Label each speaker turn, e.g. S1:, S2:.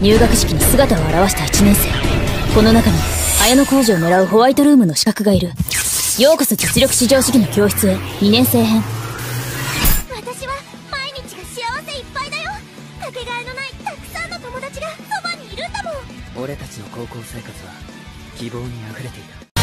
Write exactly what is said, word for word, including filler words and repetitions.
S1: 入学式に姿を現したいちねん生。この中に綾野浩二を狙うホワイトルームの資格がいる。ようこそ実力至上主義の教室へにねん生編。
S2: 私は毎日が幸せいっぱいだよ。かけがえのないたくさんの友達がそばにいるんだもん。
S3: 俺たちの高校生活は希望にあふれていた。